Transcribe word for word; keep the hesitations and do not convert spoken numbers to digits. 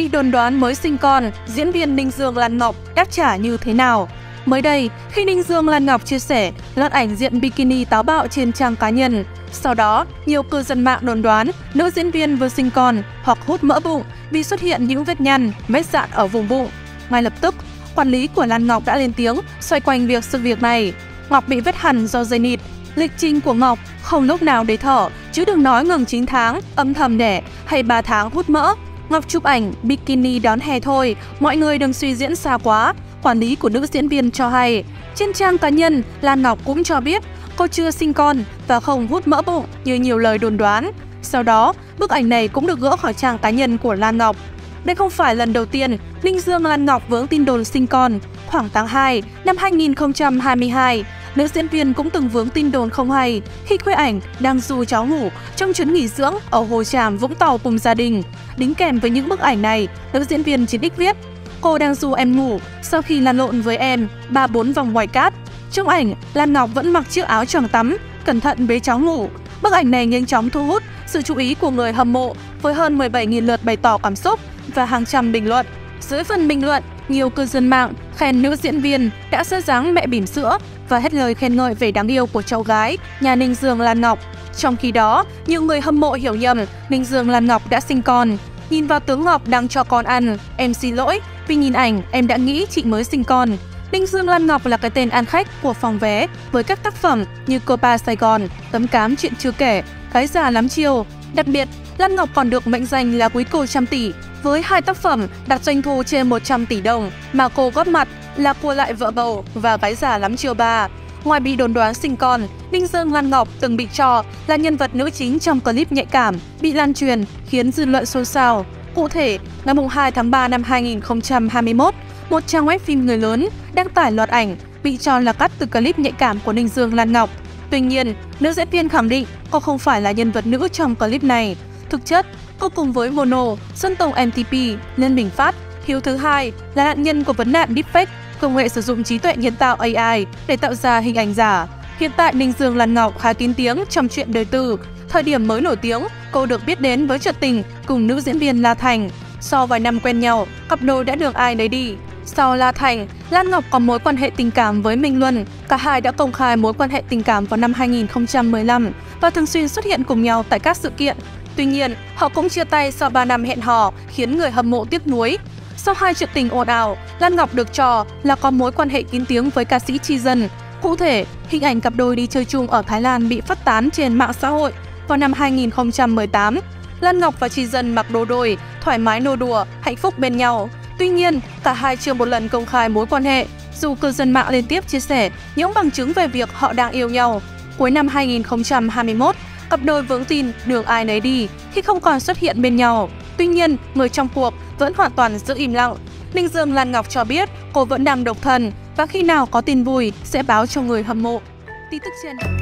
đồn đoán mới sinh con, diễn viên Ninh Dương Lan Ngọc đáp trả như thế nào? Mới đây, khi Ninh Dương Lan Ngọc chia sẻ loạt ảnh diện bikini táo bạo trên trang cá nhân, sau đó nhiều cư dân mạng đồn đoán nữ diễn viên vừa sinh con hoặc hút mỡ bụng vì xuất hiện những vết nhăn, vết dạn ở vùng bụng. Ngay lập tức, quản lý của Lan Ngọc đã lên tiếng xoay quanh việc sự việc này. Ngọc bị vết hằn do dây nịt. Lịch trình của Ngọc không lúc nào để thở, chứ đừng nói ngừng chín tháng, âm thầm đẻ hay ba tháng hút mỡ. Ngọc chụp ảnh bikini đón hè thôi, mọi người đừng suy diễn xa quá. Quản lý của nữ diễn viên cho hay. Trên trang cá nhân, Lan Ngọc cũng cho biết cô chưa sinh con và không hút mỡ bụng như nhiều lời đồn đoán. Sau đó, bức ảnh này cũng được gỡ khỏi trang cá nhân của Lan Ngọc. Đây không phải lần đầu tiên Ninh Dương Lan Ngọc vướng tin đồn sinh con. Khoảng tháng hai năm hai nghìn không trăm hai mươi hai, nữ diễn viên cũng từng vướng tin đồn không hay khi khoe ảnh đang du cháu ngủ trong chuyến nghỉ dưỡng ở Hồ Tràm, Vũng Tàu cùng gia đình. Đính kèm với những bức ảnh này, nữ diễn viên chín ích viết: cô đang du em ngủ sau khi lăn lộn với em ba bốn vòng ngoài cát. Trong ảnh, Lan Ngọc vẫn mặc chiếc áo choàng tắm, cẩn thận bế cháu ngủ. Bức ảnh này nhanh chóng thu hút sự chú ý của người hâm mộ với hơn mười bảy nghìn lượt bày tỏ cảm xúc và hàng trăm bình luận. Dưới phần bình luận, nhiều cư dân mạng khen nữ diễn viên đã ra dáng mẹ bỉm sữa và hết lời khen ngợi về đáng yêu của cháu gái nhà Ninh Dương Lan Ngọc. Trong khi đó, nhiều người hâm mộ hiểu nhầm Ninh Dương Lan Ngọc đã sinh con. Nhìn vào tướng Ngọc đang cho con ăn, em xin lỗi vì nhìn ảnh em đã nghĩ chị mới sinh con. Ninh Dương Lan Ngọc là cái tên ăn khách của phòng vé với các tác phẩm như Copa Sài Gòn, Tấm Cám Chuyện Chưa Kể, Gái Già Lắm Chiêu. Đặc biệt, Lan Ngọc còn được mệnh danh là quý cô trăm tỷ với hai tác phẩm đạt doanh thu trên một trăm tỷ đồng mà cô góp mặt là Cua Lại Vợ Bầu và Gái Già Lắm Chiêu ba. Ngoài bị đồn đoán sinh con, Ninh Dương Lan Ngọc từng bị cho là nhân vật nữ chính trong clip nhạy cảm bị lan truyền khiến dư luận xôn xao. Cụ thể, ngày hai tháng ba năm hai nghìn không trăm hai mươi mốt, một trang web phim người lớn đăng tải loạt ảnh bị cho là cắt từ clip nhạy cảm của Ninh Dương Lan Ngọc. Tuy nhiên, nữ diễn viên khẳng định cô không phải là nhân vật nữ trong clip này. Thực chất, cô cùng với Mono, Sơn Tùng em tê pê, Lê Bình Phát, Hiếu thứ hai là nạn nhân của vấn nạn deepfake, công nghệ sử dụng trí tuệ nhân tạo a i để tạo ra hình ảnh giả. Hiện tại, Ninh Dương Lan Ngọc khá kín tiếng trong chuyện đời tư. Thời điểm mới nổi tiếng, cô được biết đến với chuyện tình cùng nữ diễn viên La Thành. Sau vài năm quen nhau, cặp đôi đã được ai nấy đi. Sau La Thành, Lan Ngọc có mối quan hệ tình cảm với Minh Luân. Cả hai đã công khai mối quan hệ tình cảm vào năm hai nghìn không trăm mười lăm và thường xuyên xuất hiện cùng nhau tại các sự kiện. Tuy nhiên, họ cũng chia tay sau ba năm hẹn hò, khiến người hâm mộ tiếc nuối. Sau hai chuyện tình ồn ào, Lan Ngọc được cho là có mối quan hệ kín tiếng với ca sĩ Chi Dân. Cụ thể, hình ảnh cặp đôi đi chơi chung ở Thái Lan bị phát tán trên mạng xã hội vào năm hai nghìn không trăm mười tám. Lan Ngọc và Chi Dân mặc đồ đôi, thoải mái nô đùa, hạnh phúc bên nhau. Tuy nhiên, cả hai chưa một lần công khai mối quan hệ, dù cư dân mạng liên tiếp chia sẻ những bằng chứng về việc họ đang yêu nhau. Cuối năm hai nghìn không trăm hai mươi mốt, cặp đôi vướng tin đường ai nấy đi khi không còn xuất hiện bên nhau. Tuy nhiên, người trong cuộc vẫn hoàn toàn giữ im lặng. Ninh Dương Lan Ngọc cho biết cô vẫn đang độc thân và khi nào có tin vui sẽ báo cho người hâm mộ. Tin tức trên